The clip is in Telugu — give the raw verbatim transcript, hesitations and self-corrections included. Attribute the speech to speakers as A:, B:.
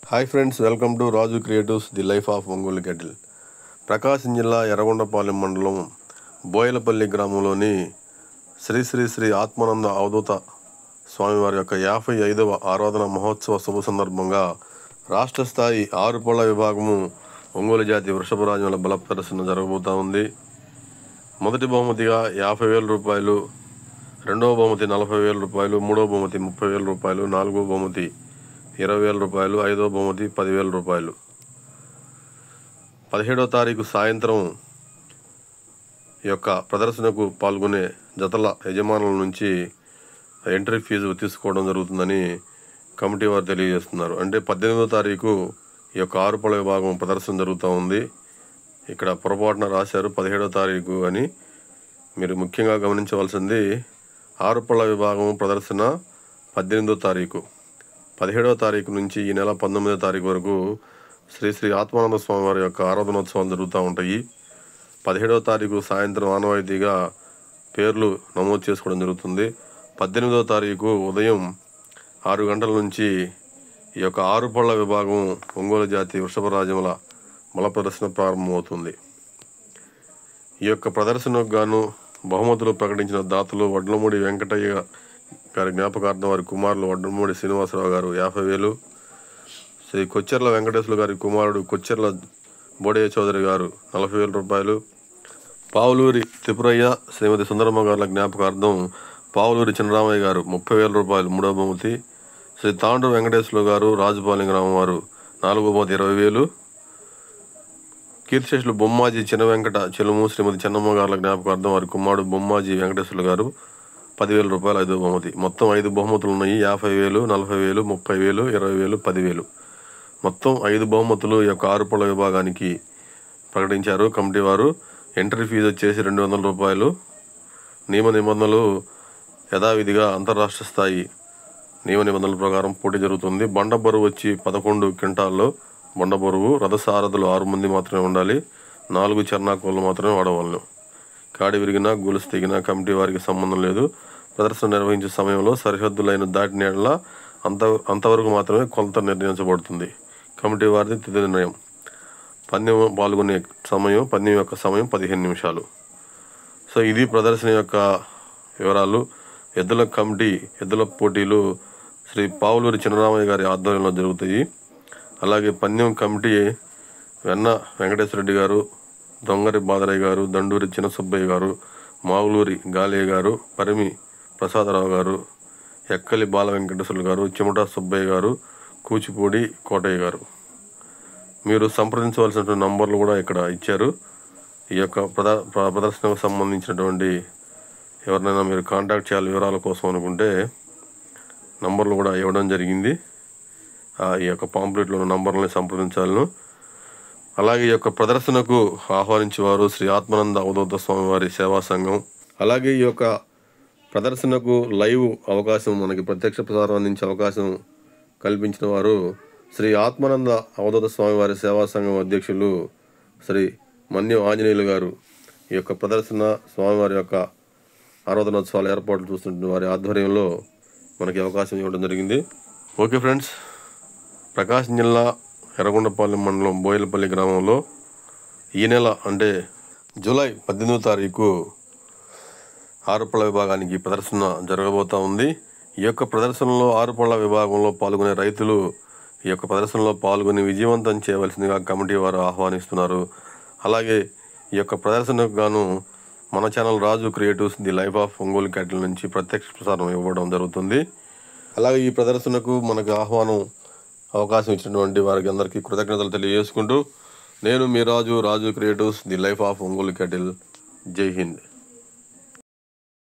A: Hi friends, welcome to Raju creatives the life of Ongole cattle. Prakasam జిల్లా ఎర్రగొండపాలెం మండలం బోయలపల్లి గ్రామంలోని శ్రీ శ్రీ శ్రీ ఆత్మానంద అవధూత స్వామివారి యొక్క యాభై ఐదవ ఆరాధన మహోత్సవ శుభ సందర్భంగా రాష్ట్ర స్థాయి ఆరు పళ్ళ విభాగము ఒంగోలు జాతి వృషభరాజుల బల ప్రదర్శన జరగబోతూ ఉంది. మొదటి బహుమతిగా యాభై వేల రూపాయలు, రెండవ బహుమతి నలభై వేల రూపాయలు, మూడవ బహుమతి ముప్పై వేల రూపాయలు, నాలుగవ బహుమతి ఇరవై వేల రూపాయలు, ఐదవ బహుమతి పదివేల రూపాయలు. పదిహేడవ తారీఖు సాయంత్రం యొక్క ప్రదర్శనకు పాల్గొనే జతల యజమానుల నుంచి ఎంట్రీ ఫీజు తీసుకోవడం జరుగుతుందని కమిటీ వారు తెలియజేస్తున్నారు. అంటే పద్దెనిమిదవ తారీఖు ఈ యొక్క ఆరుపళ్ళ విభాగం ప్రదర్శన జరుగుతూ ఉంది. ఇక్కడ పొరపాటున రాశారు పదిహేడవ తారీఖు అని. మీరు ముఖ్యంగా గమనించవలసింది ఆరుపళ్ళ విభాగం ప్రదర్శన పద్దెనిమిదవ తారీఖు. పదిహేడవ తారీఖు నుంచి ఈ నెల పంతొమ్మిదవ తారీఖు వరకు శ్రీ శ్రీ ఆత్మానంద స్వామి వారి యొక్క ఆరాధనోత్సవాలు జరుగుతూ ఉంటాయి. పదిహేడవ తారీఖు సాయంత్రం ఆనవాయితీగా పేర్లు నమోదు చేసుకోవడం జరుగుతుంది. పద్దెనిమిదవ తారీఖు ఉదయం ఆరు గంటల నుంచి ఈ యొక్క ఆరు పళ్ళ విభాగం ఒంగోలు జాతి వృషభరాజముల మల ప్రదర్శన ప్రారంభమవుతుంది. ఈ యొక్క ప్రదర్శనకు గాను బహుమతులు ప్రకటించిన దాతలు వడ్లమూడి వెంకటయ్య గారి జ్ఞాపకార్థం వారి కుమారులు వడ్లమూడి శ్రీనివాసరావు గారు యాభై వేలు, శ్రీ కొచ్చెర్ల వెంకటేశ్వర గారి కుమారుడు కొచ్చెర్ల బోడయ్య చౌదరి గారు నలభై వేల రూపాయలు, పావులూరి త్రిపురయ్య శ్రీమతి సుందరమ్మ గారుల జ్ఞాపకార్థం పావులూరి చిన్నరామయ్య గారు ముప్పై వేల రూపాయలు మూడవ బహుమతి, శ్రీ తాండ్రు వెంకటేశ్వర గారు రాజుపాలెం గ్రామం వారు నాలుగో బహుమతి ఇరవై వేలు, కీర్తిశేషులు బొమ్మాజీ చిన్న వెంకట చెలుము శ్రీమతి చెన్నమ్మ గారుల జ్ఞాపకార్థం వారి కుమారుడు బొమ్మాజీ వెంకటేశ్వర గారు పదివేల రూపాయలు ఐదో బహుమతి. మొత్తం ఐదు బహుమతులు ఉన్నాయి. యాభై వేలు, నలభై వేలు, ముప్పై వేలు, ఇరవై వేలు, పదివేలు. మొత్తం ఐదు బహుమతులు ఈ యొక్క ఆరుపళ్ళ విభాగానికి ప్రకటించారు కమిటీ వారు. ఎంట్రీ ఫీజు వచ్చేసి రెండు వందల రూపాయలు. నియమ నిబంధనలు యథావిధిగా అంతర్రాష్ట్ర స్థాయి నియమ నిబంధనల ప్రకారం పోటీ జరుగుతుంది. బండ బరువు వచ్చి పదకొండు క్వింటాల్లో బండ బరువు. రథసారథులు ఆరు మంది మాత్రమే ఉండాలి. నాలుగు చర్నాకోళ్ళు మాత్రమే వాడవలను. కాడి విరిగినా గొలుసు తెగినా కమిటీ వారికి సంబంధం లేదు. ప్రదర్శన నిర్వహించే సమయంలో సరిహద్దులైన దాటిన ఏళ్ల అంత అంతవరకు మాత్రమే కొలత నిర్ణయించబడుతుంది. కమిటీ వారిది తుది నిర్ణయం. పందెం పాల్గొనే సమయం పందెం యొక్క సమయం పదిహేను నిమిషాలు. సో ఇది ప్రదర్శన యొక్క వివరాలు. ఎద్దుల కమిటీ ఎద్దుల పోటీలు శ్రీ పావులూరి చిన్నరామయ్య గారి ఆధ్వర్యంలో జరుగుతాయి. అలాగే పందెం కమిటీ వెన్న వెంకటేశ్వర రెడ్డి గారు, దొంగరి బాదరయ్య గారు, దండూరి చిన్నసుబ్బయ్య గారు, మావులూరి గాలయ్య గారు, పరిమి ప్రసాదరావు గారు, ఎక్కలి బాల వెంకటేశ్వర్లు గారు, చిమటా సుబ్బయ్య గారు, కూచిపూడి కోటయ్య గారు. మీరు సంప్రదించవలసినటువంటి నంబర్లు కూడా ఇక్కడ ఇచ్చారు. ఈ యొక్క ప్రద ప్రదర్శనకు సంబంధించినటువంటి ఎవరినైనా మీరు కాంటాక్ట్ చేయాలి వివరాల కోసం అనుకుంటే నంబర్లు కూడా ఇవ్వడం జరిగింది. ఈ యొక్క పాంప్లెట్లో ఉన్న నంబర్లని సంప్రదించాలను. అలాగే ఈ యొక్క ప్రదర్శనకు ఆహ్వానించేవారు శ్రీ ఆత్మానంద అవధూత స్వామి వారి సేవా సంఘం. అలాగే ఈ యొక్క ప్రదర్శనకు లైవ్ అవకాశం, మనకి ప్రత్యక్ష ప్రసారం అందించే అవకాశం కల్పించిన వారు శ్రీ ఆత్మానంద అవధూత స్వామి వారి సేవా సంఘం అధ్యక్షులు శ్రీ మన్యం ఆంజనేయులు గారు. ఈ యొక్క ప్రదర్శన స్వామివారి యొక్క ఆరాధనోత్సవాల ఏర్పాట్లు చూస్తున్న వారి ఆధ్వర్యంలో మనకి అవకాశం ఇవ్వడం జరిగింది. ఓకే ఫ్రెండ్స్, ప్రకాశం జిల్లా ఎర్రగొండపాలెం మండలం బోయలపల్లి గ్రామంలో ఈ నెల అంటే జూలై పద్దెనిమిదవ తారీఖు ఆరుపళ్ళ విభాగానికి ప్రదర్శన జరగబోతూ ఉంది. ఈ యొక్క ప్రదర్శనలో ఆరుపళ్ళ విభాగంలో పాల్గొనే రైతులు ఈ యొక్క ప్రదర్శనలో పాల్గొని విజయవంతం చేయవలసిందిగా కమిటీ వారు ఆహ్వానిస్తున్నారు. అలాగే ఈ యొక్క ప్రదర్శనకు గాను మన channel Raju creatives the life of Ongole cattle నుంచి ప్రత్యక్ష ప్రసారం ఇవ్వడం జరుగుతుంది. అలాగే ఈ ప్రదర్శనకు మనకు ఆహ్వానం అవకాశం ఇచ్చినటువంటి వారికి అందరికీ కృతజ్ఞతలు తెలియజేసుకుంటూ నేను మీ Raju Raju creatives the life of Ongole cattle. జై హింద్.